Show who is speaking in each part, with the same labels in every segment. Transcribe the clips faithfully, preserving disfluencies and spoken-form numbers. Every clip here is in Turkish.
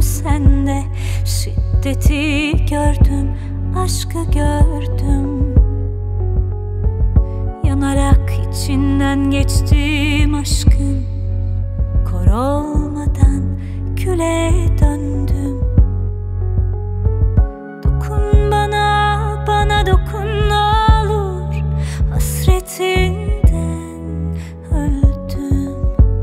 Speaker 1: sende. Şiddeti gördüm, aşkı gördüm. Yanarak içinden geçtim aşkın. Kor olmadan küle döndüm. Dokun bana, bana dokun ne olur. Hasretinden öldüm.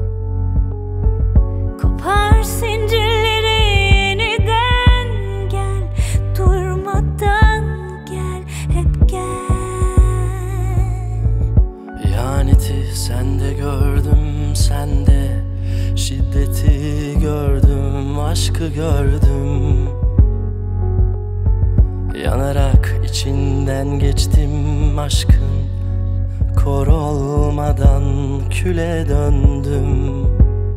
Speaker 1: Kopar zincirleri yeniden gel. Durmadan gel, hep gel.
Speaker 2: İhaneti sende gördüm, sende. Şiddeti gördüm, aşkı gördüm. Yanarak içinden geçtim aşkın. Kor olmadan küle döndüm.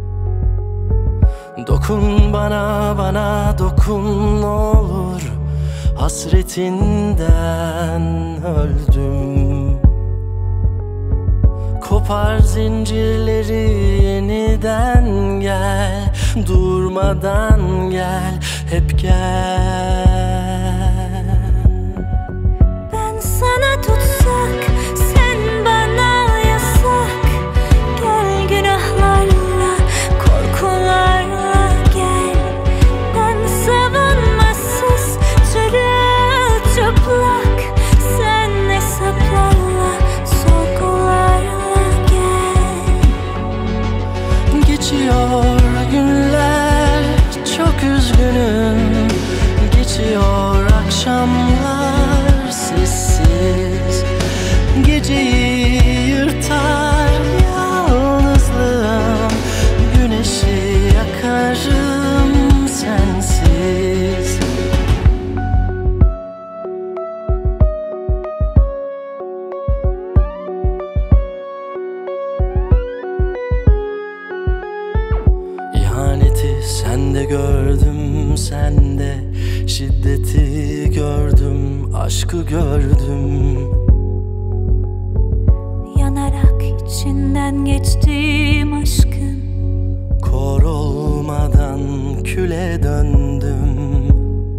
Speaker 2: Dokun bana, bana dokun ne olur. Hasretinden öldüm. Kopar zincirleri yeniden gel. Durmadan gel, hep gel.
Speaker 1: Ben sana tutsak, sen bana yasak. Gel günahlarla, korkularla gel. Ben savunmasız, çırılçıplak. Sen hesaplarla, sorgularla gel.
Speaker 2: Geçiyor günler, çok üzgünüm. Geçiyor akşamlar sessiz. Geceyi yırtar yalnızlığım. Güneşi yakarım sensiz. İhaneti sende gördüm, sende. Şiddeti gördüm, aşkı gördüm.
Speaker 1: Yanarak içinden geçtim aşkın.
Speaker 2: Kor olmadan küle döndüm.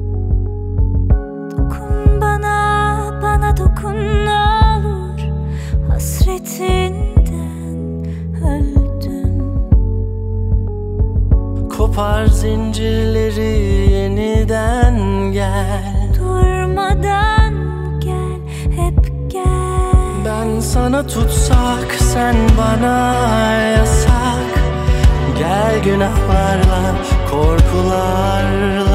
Speaker 1: Dokun bana, bana dokun ne olur. Hasretinden öldüm.
Speaker 2: Kopar zincirleri yeniden gel.
Speaker 1: Durmadan gel, hep gel.
Speaker 2: Ben sana tutsak, sen bana yasak. Gel günahlarla, korkularla